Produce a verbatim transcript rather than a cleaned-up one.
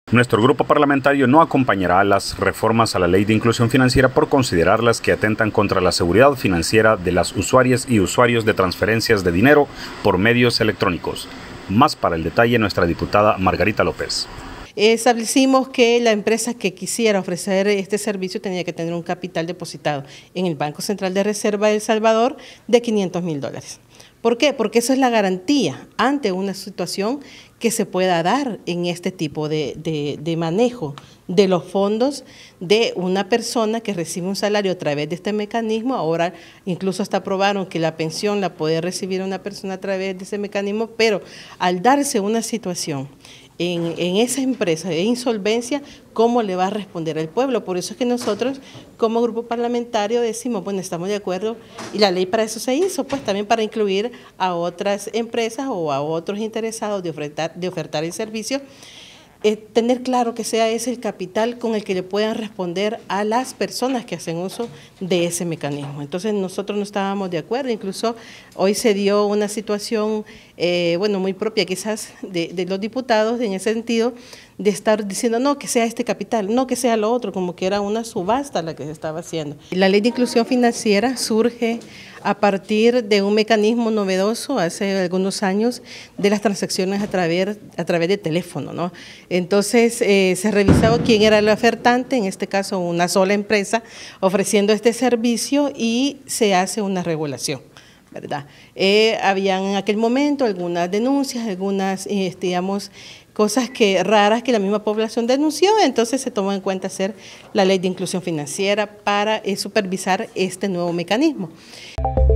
Nuestro grupo parlamentario no acompañará las reformas a la Ley de Inclusión Financiera por considerarlas que atentan contra la seguridad financiera de las usuarias y usuarios de transferencias de dinero por medios electrónicos. Más para el detalle, nuestra diputada Margarita López. Establecimos que la empresa que quisiera ofrecer este servicio tenía que tener un capital depositado en el Banco Central de Reserva de El Salvador de quinientos mil dólares. ¿Por qué? Porque eso es la garantía ante una situación que se pueda dar en este tipo de, de, de manejo de los fondos de una persona que recibe un salario a través de este mecanismo. Ahora incluso hasta aprobaron que la pensión la puede recibir una persona a través de ese mecanismo, pero al darse una situación En, en esa empresa de insolvencia, ¿cómo le va a responder al pueblo? Por eso es que nosotros, como grupo parlamentario, decimos, bueno, estamos de acuerdo, y la ley para eso se hizo, pues también para incluir a otras empresas o a otros interesados de ofertar, de ofertar el servicio, eh, tener claro que sea ese el capital con el que le puedan responder a las personas que hacen uso de ese mecanismo. Entonces nosotros no estábamos de acuerdo, incluso hoy se dio una situación, eh, bueno, muy propia quizás de, de los diputados en ese sentido, de estar diciendo no, que sea este capital, no que sea lo otro, como que era una subasta la que se estaba haciendo. La Ley de Inclusión Financiera surge a partir de un mecanismo novedoso hace algunos años de las transacciones a través, a través de teléfono, ¿no? Entonces eh, se revisaba quién era el ofertante, en este caso una sola empresa ofreciendo este servicio, y se hace una regulación, ¿verdad? Eh, habían en aquel momento algunas denuncias, algunas, eh, digamos, cosas que raras que la misma población denunció, entonces se tomó en cuenta hacer la Ley de Inclusión Financiera para eh, supervisar este nuevo mecanismo.